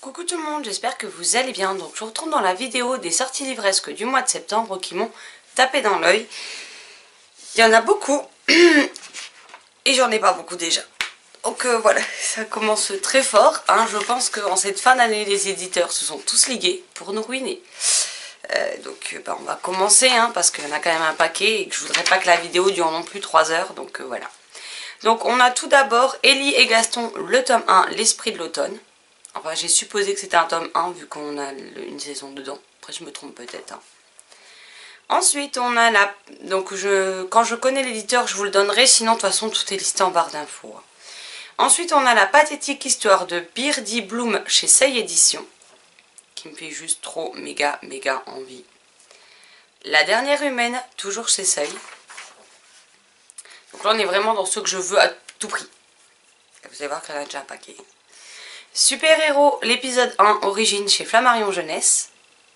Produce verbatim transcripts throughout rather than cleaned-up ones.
Coucou tout le monde, j'espère que vous allez bien. Donc je vous retrouve dans la vidéo des sorties livresques du mois de septembre qui m'ont tapé dans l'œil. Il y en a beaucoup et j'en ai pas beaucoup déjà. Donc euh, voilà, ça commence très fort. Hein. Je pense qu'en cette fin d'année, les éditeurs se sont tous ligués pour nous ruiner. Euh, donc bah, on va commencer hein, parce qu'il y en a quand même un paquet et que je voudrais pas que la vidéo dure non plus trois heures. Donc euh, voilà. Donc on a tout d'abord Ellie et Gaston, le tome un, l'esprit de l'automne. Enfin, j'ai supposé que c'était un tome un vu qu'on a une saison dedans. Après, je me trompe peut-être. Hein. Ensuite, on a la... Donc, je... quand je connais l'éditeur, je vous le donnerai. Sinon, de toute façon, tout est listé en barre d'infos. Ensuite, on a la pathétique histoire de Birdie Bloom chez Sei Éditions. Qui me fait juste trop méga, méga envie. La dernière humaine, toujours chez Sei. Donc là, on est vraiment dans ce que je veux à tout prix. Vous allez voir qu'il y en a déjà un paquet. Super Héros, l'épisode un, origine chez Flammarion Jeunesse.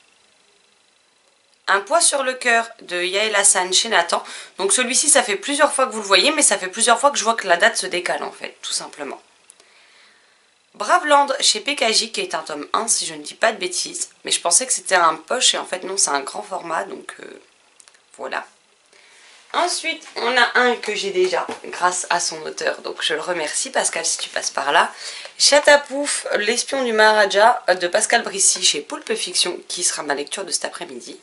Un poids sur le cœur de Yael Hassan chez Nathan. Donc celui-ci, ça fait plusieurs fois que vous le voyez, mais ça fait plusieurs fois que je vois que la date se décale en fait, tout simplement. Braveland chez P K J, qui est un tome un, si je ne dis pas de bêtises. Mais je pensais que c'était un poche, et en fait non, c'est un grand format, donc euh, voilà. Ensuite, on a un que j'ai déjà, grâce à son auteur, donc je le remercie Pascal si tu passes par là. Chatapouf, l'espion du Maharaja de Pascal Brissy chez Poulpe Fiction, qui sera ma lecture de cet après-midi.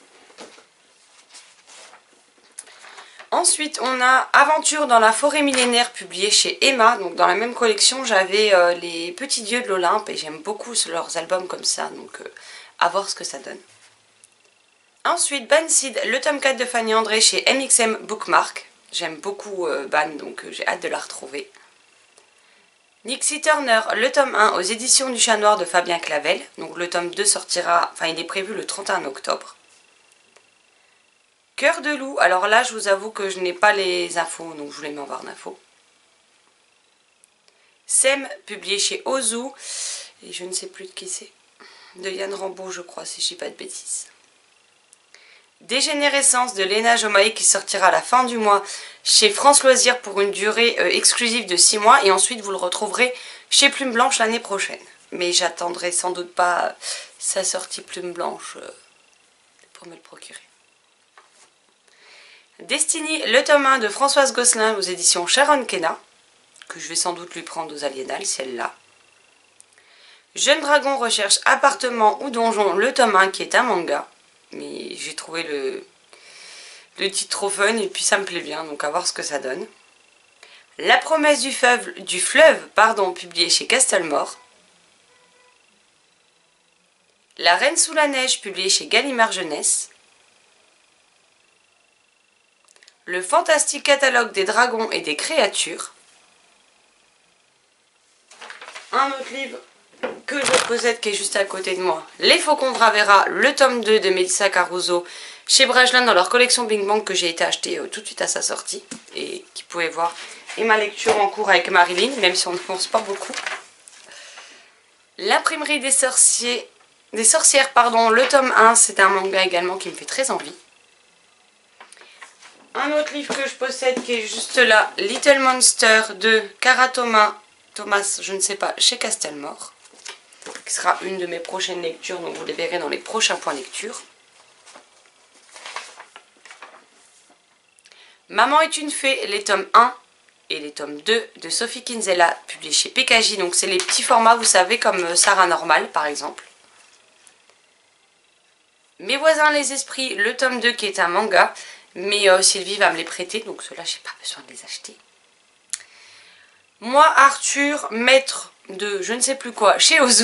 Ensuite, on a Aventure dans la forêt millénaire, publié chez Emma. Donc dans la même collection, j'avais euh, les Petits Dieux de l'Olympe, et j'aime beaucoup leurs albums comme ça, donc euh, à voir ce que ça donne. Ensuite, Banseed, le tome quatre de Fanny André chez M X M Bookmark. J'aime beaucoup euh, Ban, donc euh, j'ai hâte de la retrouver. Nixie Turner, le tome un aux éditions du Chat Noir de Fabien Clavel. Donc le tome deux sortira, enfin il est prévu le trente et un octobre. Cœur de loup, alors là je vous avoue que je n'ai pas les infos, donc je vous les mets en barre d'infos. Sem, publié chez Ozu, et je ne sais plus de qui c'est. De Yann Rambaud je crois, si je dis pas de bêtises. Dégénérescence de Léna Jomaï qui sortira à la fin du mois chez France Loisirs pour une durée euh, exclusive de six mois et ensuite vous le retrouverez chez Plume Blanche l'année prochaine. Mais j'attendrai sans doute pas sa sortie Plume Blanche euh, pour me le procurer. Destiny, le tome un de Françoise Gosselin aux éditions Sharon Kenna, que je vais sans doute lui prendre aux Aliénales si elle l'a. Jeune Dragon recherche appartement ou donjon, le tome un qui est un manga. Mais j'ai trouvé le, le titre trop fun et puis ça me plaît bien, donc à voir ce que ça donne. La promesse du fleuve, du fleuve pardon, publié chez Castelmore. La Reine sous la neige, publié chez Gallimard Jeunesse. Le fantastique catalogue des dragons et des créatures. Un autre livre que je possède qui est juste à côté de moi. Les Faucons de Ravera, le tome deux de Melissa Caruso chez Brajlin dans leur collection Bing Bang que j'ai été acheter euh, tout de suite à sa sortie et qui pouvait voir. Et ma lecture en cours avec Marilyn, même si on ne pense pas beaucoup. L'imprimerie des sorciers, des sorcières, pardon, le tome un, c'est un manga également qui me fait très envie. Un autre livre que je possède qui est juste là, Little Monster de Cara Thomas, Thomas, je ne sais pas, chez Castelmore. Qui sera une de mes prochaines lectures, donc vous les verrez dans les prochains points lecture. Maman est une fée, les tomes un et les tomes deux de Sophie Kinsella, publiés chez P K J, donc c'est les petits formats, vous savez, comme Sarah Normal par exemple. Mes voisins les esprits, le tome deux qui est un manga, mais euh, Sylvie va me les prêter, donc ceux-là j'ai pas besoin de les acheter. Moi Arthur, maître de je ne sais plus quoi chez Ozu.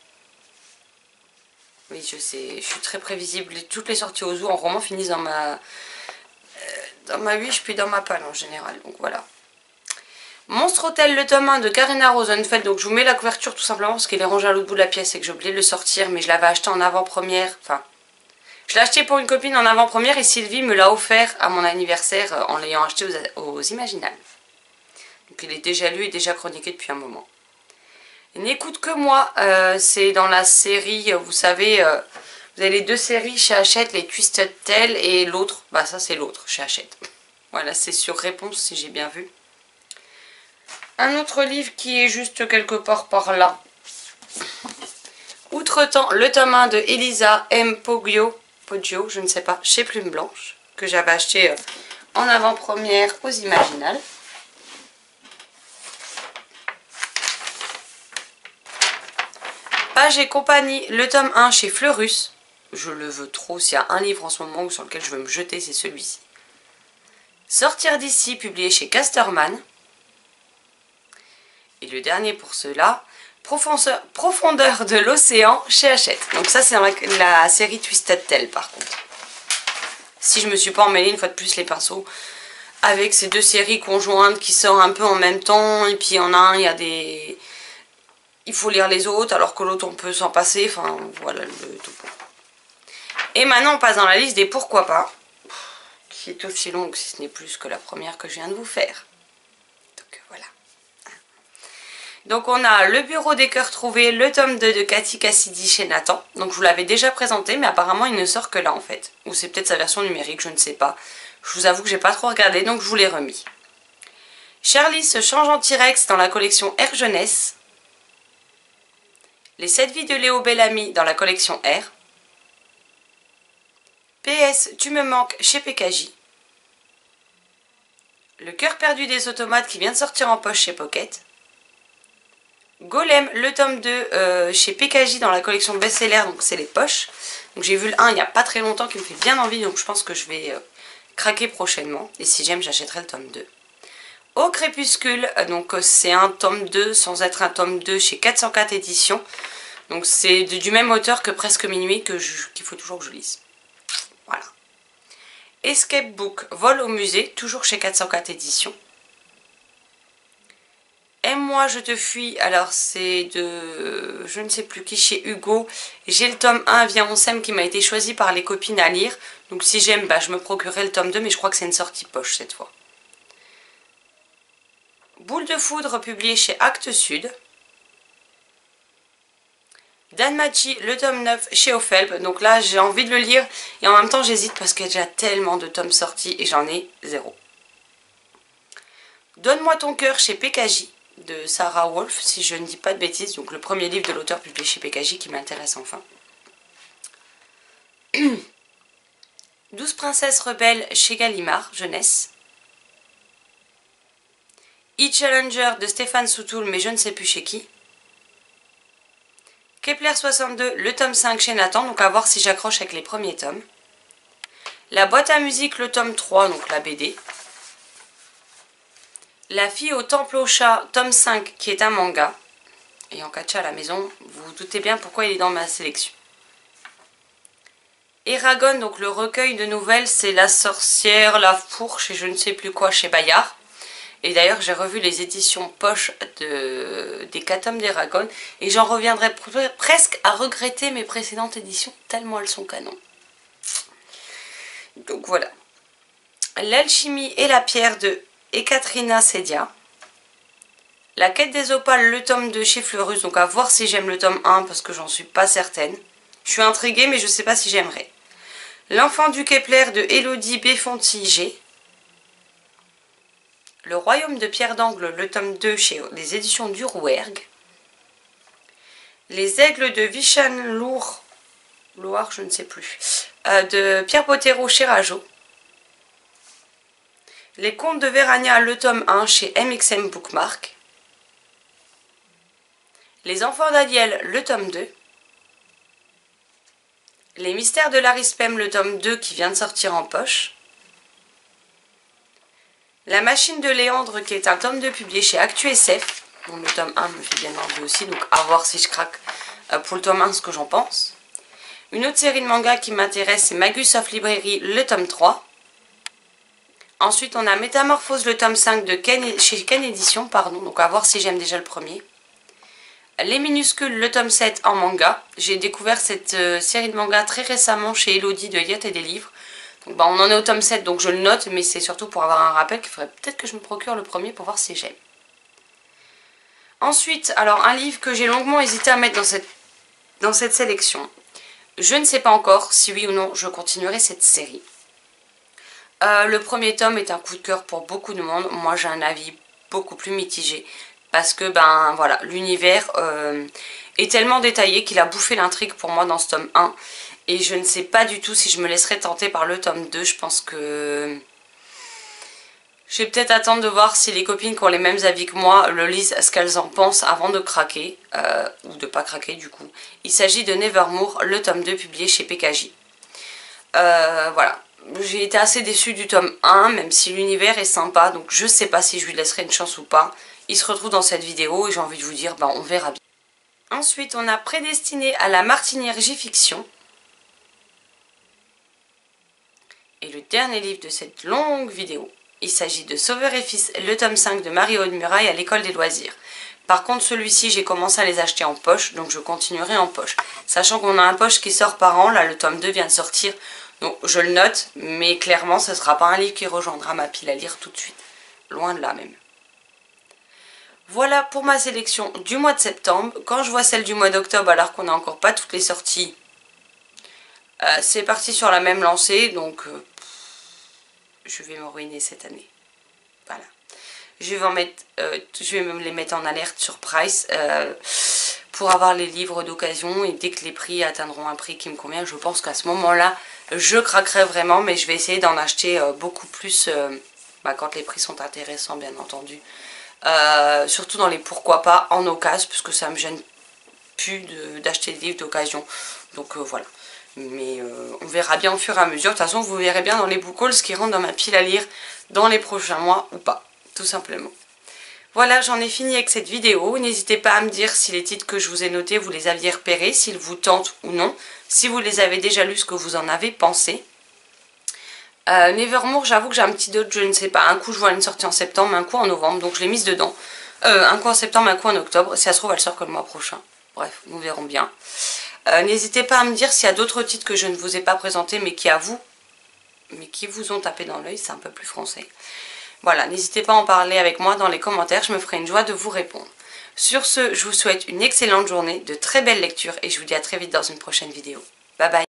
Oui, je sais, je suis très prévisible. Toutes les sorties Ozu en roman finissent dans ma euh, dans ma huiche puis dans ma palle en général. Donc voilà. Monstre Hôtel, le tome un de Karina Rosenfeld. Donc je vous mets la couverture tout simplement parce qu'il est rangé à l'autre bout de la pièce et que j'ai oublié de le sortir. Mais je l'avais acheté en avant-première. Enfin, je l'ai acheté pour une copine en avant-première et Sylvie me l'a offert à mon anniversaire en l'ayant acheté aux, aux Imaginales. Donc il est déjà lu et déjà chroniqué depuis un moment. N'écoute que moi, euh, c'est dans la série, vous savez, euh, vous avez les deux séries chez Hachette, les Twisted Tales et l'autre, bah ça c'est l'autre chez Hachette. Voilà, c'est sur Réponse si j'ai bien vu. Un autre livre qui est juste quelque part par là. Entre-temps, le tome un de Elisa M. Poggio, Poggio, je ne sais pas, chez Plume Blanche, que j'avais acheté euh, en avant-première aux Imaginales. Page et compagnie, le tome un chez Fleurus. Je le veux trop, s'il y a un livre en ce moment sur lequel je veux me jeter, c'est celui-ci. Sortir d'ici, publié chez Casterman. Et le dernier pour cela, Profondeur, Profondeur de l'océan chez Hachette. Donc ça c'est dans la, la série Twisted Tale par contre. Si je me suis pas emmêlée une fois de plus les pinceaux avec ces deux séries conjointes qui sortent un peu en même temps. Et puis il y en a un, il y a des... Il faut lire les autres alors que l'autre on peut s'en passer. Enfin voilà le tout. Et maintenant on passe dans la liste des pourquoi pas. Qui est aussi longue si ce n'est plus que la première que je viens de vous faire. Donc voilà. Donc on a le bureau des cœurs trouvés, le tome deux de Cathy Cassidy chez Nathan. Donc je vous l'avais déjà présenté mais apparemment il ne sort que là en fait. Ou c'est peut-être sa version numérique, je ne sais pas. Je vous avoue que j'ai pas trop regardé donc je vous l'ai remis. Charlie se change en T-Rex dans la collection R Jeunesse. Les sept vies de Léo Bellamy dans la collection R. P S Tu me manques chez P K J. Le cœur perdu des automates qui vient de sortir en poche chez Pocket. Golem, le tome deux euh, chez P K J dans la collection best-seller, donc c'est les poches. Donc j'ai vu le un il n'y a pas très longtemps qui me fait bien envie, donc je pense que je vais euh, craquer prochainement. Et si j'aime, j'achèterai le tome deux. Au crépuscule, donc euh, c'est un tome deux sans être un tome deux chez quatre cent quatre éditions. Donc c'est du même auteur que Presque Minuit que qu'il faut toujours que je lise. Voilà. Escape Book, Vol au musée, toujours chez quatre cent quatre éditions. Aime-moi, je te fuis, alors c'est de je ne sais plus qui chez Hugo. J'ai le tome un, Viens on s'aime, qui m'a été choisi par les copines à lire. Donc si j'aime, bah, je me procurerai le tome deux, mais je crois que c'est une sortie poche cette fois. Boule de foudre, publié chez Actes Sud. Dan Machi, le tome neuf chez Ophelb. Donc là, j'ai envie de le lire et en même temps, j'hésite parce qu'il y a déjà tellement de tomes sortis et j'en ai zéro. Donne-moi ton cœur chez P K J de Sarah Wolf, si je ne dis pas de bêtises. Donc le premier livre de l'auteur publié chez P K J qui m'intéresse enfin. douze princesses rebelles chez Gallimard, jeunesse. E-Challenger de Stéphane Soutoul, mais je ne sais plus chez qui. Kepler soixante-deux, le tome cinq chez Nathan, donc à voir si j'accroche avec les premiers tomes. La boîte à musique, le tome trois, donc la B D. La fille au temple au chat, tome cinq, qui est un manga. Ayant Katcha à la maison, vous vous doutez bien pourquoi il est dans ma sélection. Eragon, donc le recueil de nouvelles, c'est La sorcière, la fourche et je ne sais plus quoi chez Bayard. Et d'ailleurs, j'ai revu les éditions poche de, des quatre tomes d'Eragon. Et j'en reviendrai pr presque à regretter mes précédentes éditions, tellement elles sont canon. Donc voilà. L'alchimie et la pierre de Ekaterina Sedia. La quête des opales, le tome deux chez Fleurus. Donc à voir si j'aime le tome un parce que j'en suis pas certaine. Je suis intriguée mais je sais pas si j'aimerais. L'enfant du Kepler de Elodie Béfonti-G. Le royaume de Pierre d'Angle, le tome deux chez les éditions du Rouergue. Les aigles de Vishan Lour, Loire, je ne sais plus, euh, de Pierre Bottero chez Rajo. Les contes de Vérania, le tome un chez M X M Bookmark. Les enfants d'Aliel, le tome deux. Les mystères de l'Arispem, le tome deux qui vient de sortir en poche. La machine de Léandre, qui est un tome deux publié chez Actu S F. Bon, le tome un me fait bien envie aussi, donc à voir si je craque pour le tome un, ce que j'en pense. Une autre série de mangas qui m'intéresse, c'est Magus of Librairie, le tome trois. Ensuite, on a Métamorphose, le tome cinq de Ken, chez Ken Édition, pardon, donc à voir si j'aime déjà le premier. Les minuscules, le tome sept en manga. J'ai découvert cette euh, série de mangas très récemment chez Elodie de Yacht et des livres. Donc, bah, on en est au tome sept, donc je le note, mais c'est surtout pour avoir un rappel qu'il faudrait peut-être que je me procure le premier pour voir si j'aime. Ensuite, alors un livre que j'ai longuement hésité à mettre dans cette, dans cette sélection. Je ne sais pas encore si oui ou non je continuerai cette série. Euh, le premier tome est un coup de cœur pour beaucoup de monde. Moi j'ai un avis beaucoup plus mitigé. parce que ben voilà, l'univers euh, est tellement détaillé qu'il a bouffé l'intrigue pour moi dans ce tome un. Et je ne sais pas du tout si je me laisserai tenter par le tome deux. Je pense que je vais peut-être attendre de voir si les copines qui ont les mêmes avis que moi le lisent, ce qu'elles en pensent avant de craquer, euh, ou de pas craquer du coup. Il s'agit de Nevermore, le tome deux publié chez P K J. Euh, voilà, j'ai été assez déçue du tome un, même si l'univers est sympa, donc je sais pas si je lui laisserai une chance ou pas. Il se retrouve dans cette vidéo et j'ai envie de vous dire, ben on verra bien. Ensuite, on a Prédestiné à la Martinière J-Fiction. Et le dernier livre de cette longue vidéo. Il s'agit de Sauveur et Fils, le tome cinq de Marie-Aude Muraille à l'école des loisirs. Par contre, celui-ci, j'ai commencé à les acheter en poche, donc je continuerai en poche. Sachant qu'on a un poche qui sort par an, là le tome deux vient de sortir, donc je le note, mais clairement, ce ne sera pas un livre qui rejoindra ma pile à lire tout de suite. Loin de là même. Voilà pour ma sélection du mois de septembre. Quand je vois celle du mois d'octobre, alors qu'on n'a encore pas toutes les sorties, euh, c'est parti sur la même lancée, donc... Euh, je vais me ruiner cette année. Voilà. Je vais, en mettre, euh, je vais me les mettre en alerte sur Price euh, pour avoir les livres d'occasion. Et dès que les prix atteindront un prix qui me convient, je pense qu'à ce moment-là, je craquerai vraiment. Mais je vais essayer d'en acheter euh, beaucoup plus euh, bah, quand les prix sont intéressants, bien entendu. Euh, surtout dans les pourquoi pas en occasion, puisque ça me gêne plus d'acheter des livres d'occasion. Donc euh, voilà. Mais euh, on verra bien au fur et à mesure. De toute façon, vous verrez bien dans les book hauls ce qui rentre dans ma pile à lire dans les prochains mois ou pas, tout simplement. Voilà, j'en ai fini avec cette vidéo. N'hésitez pas à me dire si les titres que je vous ai notés, vous les aviez repérés, s'ils vous tentent ou non. Si vous les avez déjà lus, ce que vous en avez pensé. Euh, Nevermore, j'avoue que j'ai un petit doute, je ne sais pas. Un coup, je vois une sortie en septembre, un coup en novembre, donc je l'ai mise dedans. Euh, un coup en septembre, un coup en octobre. Si ça se trouve, elle sort que le mois prochain. Bref, nous verrons bien. Euh, N'hésitez pas à me dire s'il y a d'autres titres que je ne vous ai pas présentés mais qui à vous, mais qui vous ont tapé dans l'œil, c'est un peu plus français. Voilà, n'hésitez pas à en parler avec moi dans les commentaires, je me ferai une joie de vous répondre. Sur ce, je vous souhaite une excellente journée, de très belles lectures et je vous dis à très vite dans une prochaine vidéo. Bye bye.